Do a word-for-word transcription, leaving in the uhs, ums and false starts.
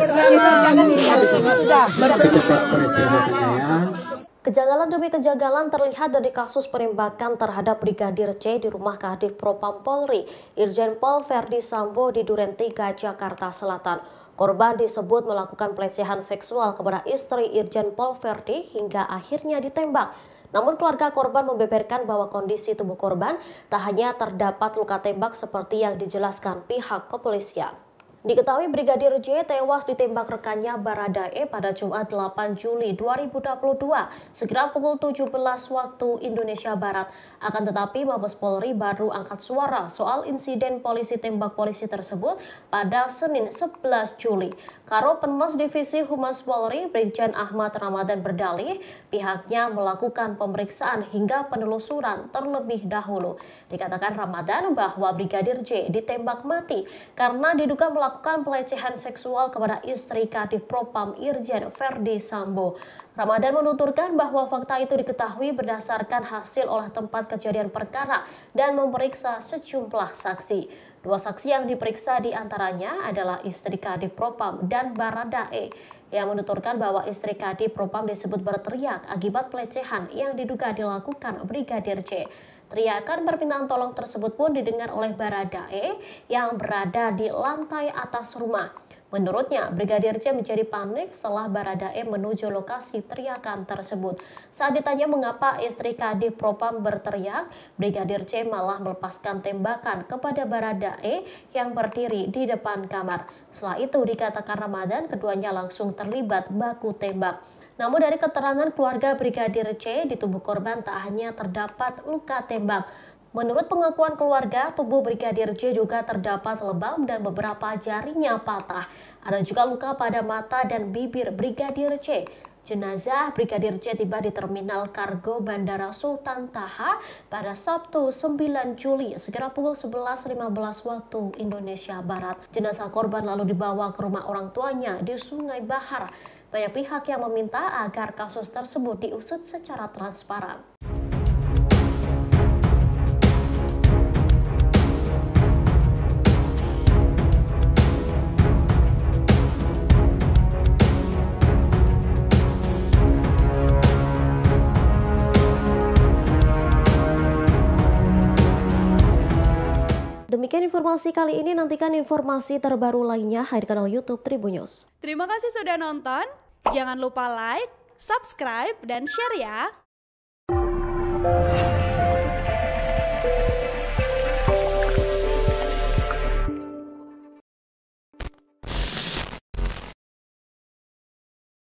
Kejanggalan demi kejanggalan terlihat dari kasus penembakan terhadap Brigadir C di rumah Kadif Propam Polri, Irjen Pol Verdi Sambo di Duren tiga, Jakarta Selatan. Korban disebut melakukan pelecehan seksual kepada istri Irjen Pol Verdi hingga akhirnya ditembak. Namun keluarga korban membeberkan bahwa kondisi tubuh korban tak hanya terdapat luka tembak seperti yang dijelaskan pihak kepolisian. Diketahui Brigadir J tewas ditembak rekannya Baradae pada Jumat delapan Juli dua ribu dua puluh dua sekira pukul tujuh belas waktu Indonesia Barat. Akan tetapi Mabes Polri baru angkat suara soal insiden polisi tembak polisi tersebut pada Senin sebelas Juli. Karo Penmas Divisi Humas Polri Brigjen Ahmad Ramadan berdalih pihaknya melakukan pemeriksaan hingga penelusuran terlebih dahulu. Dikatakan Ramadan bahwa Brigadir J ditembak mati karena diduga melakukan melakukan pelecehan seksual kepada istri Kadif Propam Irjen Verdi Sambo. Ramadan menuturkan bahwa fakta itu diketahui berdasarkan hasil olah tempat kejadian perkara dan memeriksa sejumlah saksi. Dua saksi yang diperiksa diantaranya adalah istri Kadif Propam dan Baradae, yang menuturkan bahwa istri Kadif Propam disebut berteriak akibat pelecehan yang diduga dilakukan Brigadir J. Teriakan permintaan tolong tersebut pun didengar oleh Baradae yang berada di lantai atas rumah. Menurutnya, Brigadir J menjadi panik setelah Baradae menuju lokasi teriakan tersebut. Saat ditanya mengapa istri Kadif Propam berteriak, Brigadir J malah melepaskan tembakan kepada Baradae yang berdiri di depan kamar. Setelah itu dikatakan Ramadan, keduanya langsung terlibat baku tembak. Namun dari keterangan keluarga Brigadir J, di tubuh korban tak hanya terdapat luka tembak. Menurut pengakuan keluarga, tubuh Brigadir J juga terdapat lebam dan beberapa jarinya patah. Ada juga luka pada mata dan bibir Brigadir J. Jenazah Brigadir J tiba di Terminal Kargo Bandara Sultan Taha pada Sabtu sembilan Juli sekira pukul sebelas lima belas waktu Indonesia Barat. Jenazah korban lalu dibawa ke rumah orang tuanya di Sungai Bahar. Banyak pihak yang meminta agar kasus tersebut diusut secara transparan. Demikian informasi kali ini, nantikan informasi terbaru lainnya di kanal YouTube Tribun News. Terima kasih sudah nonton. Jangan lupa like, subscribe, dan share ya.